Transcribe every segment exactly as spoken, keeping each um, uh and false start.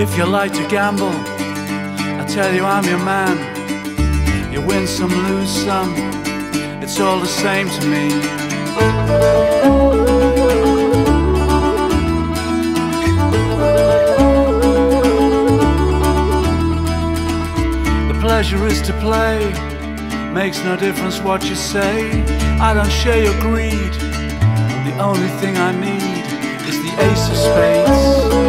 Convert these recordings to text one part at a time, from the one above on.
If you like to gamble, I tell you I'm your man. You win some, lose some, it's all the same to me. The pleasure is to play, makes no difference what you say. I don't share your greed, the only thing I need is the ace of spades.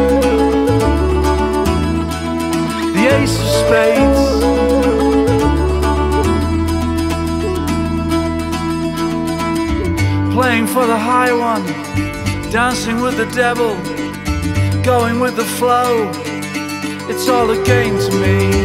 The ace of spades. Playing for the high one, dancing with the devil, going with the flow, it's all a game to me.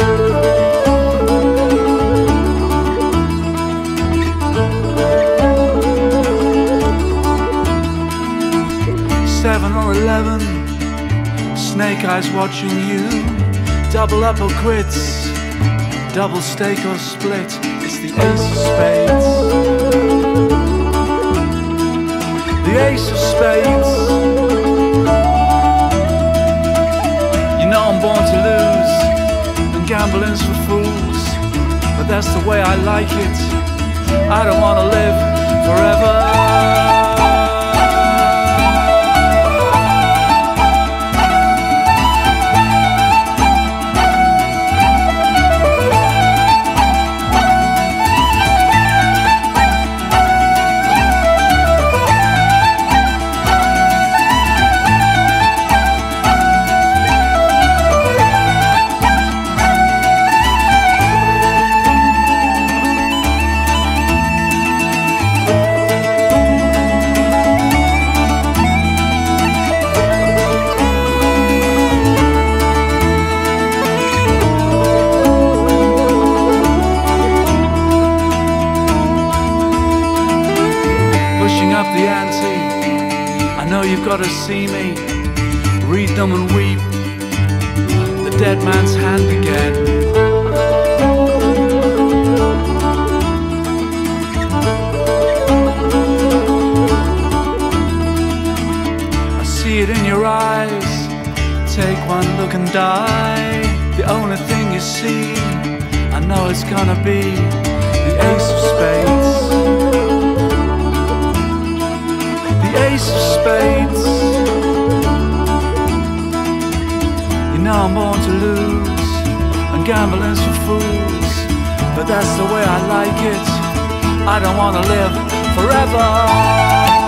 Seven or eleven, snake eyes watching you. Double up or quits, double stake or split, it's the ace of spades. The ace of spades. You know I'm born to lose, and gambling's for fools, but that's the way I like it. I don't want to live forever. Up the ante, I know you've got to see me, read them and weep, the dead man's hand again. I see it in your eyes, take one look and die. The only thing you see, I know it's gonna be the ace of spades. Ace of spades. You know I'm born to lose, and gambling's for fools, but that's the way I like it. I don't want to live forever.